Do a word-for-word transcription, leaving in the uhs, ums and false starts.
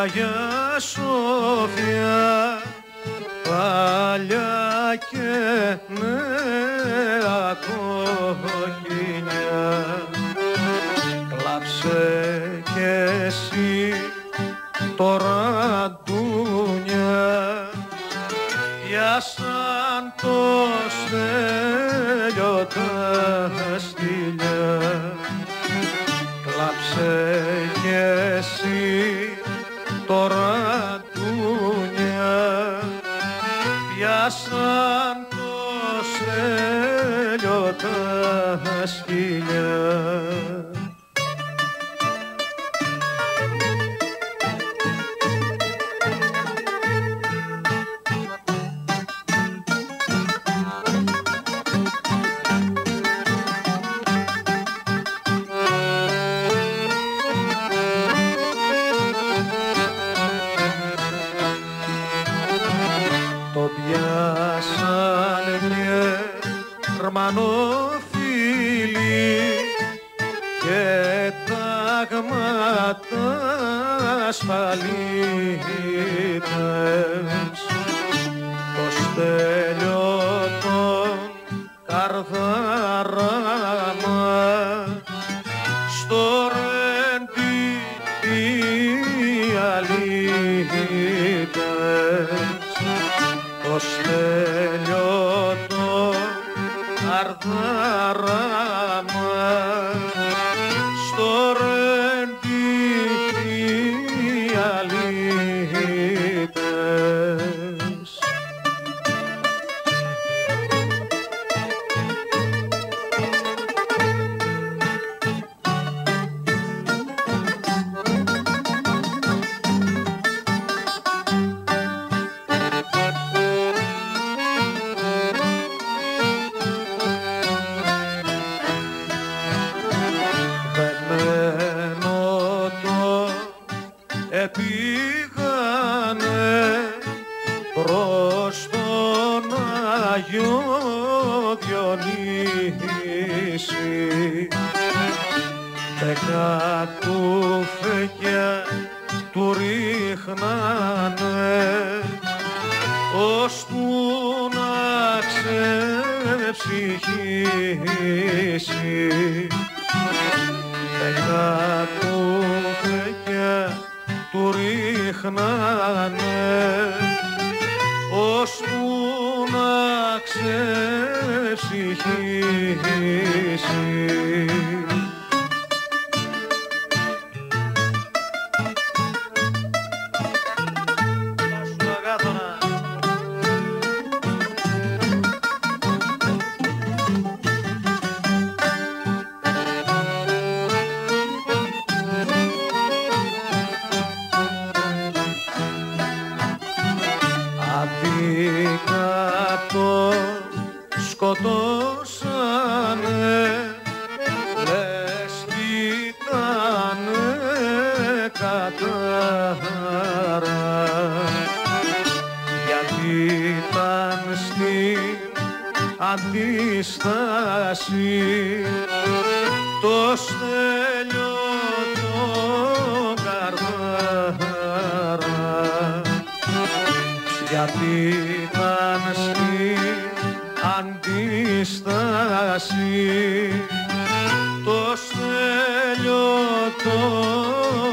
Αγία Σοφία, παλιά και νέα κοκκινιά, κλάψε κι εσύ τώρα ντούνια, για σαν το στέλιο τα στυλιά, κλάψε κι εσύ τώρα ντούνια, πιάσαν το στέλιο τα σκυλιά. Το πιάσαν γερμανόφιλοι και τάγματα ασφαλίτες, το στέλιο των καρδάραμα στο ρέντι οι αλήτες, το στέλιο το καρδάραμα στο ρέντι οι αλήτες. Επήγανε προς τον Άγιο Διονύση, δέκα κουφέκια του ρίχνανε ώσπου να ξεψυχήσει, δέκα κουφέκια του ρίχνανε ώσπου να ξεψυχήσει. Αδίκατο σκοτώσανε, λες κι ήτανε κατάρα, γιατί ήταν στην αντίσταση το στέλιο το καρδάρα, γιατί ήταν στην αντίσταση το στέλιο το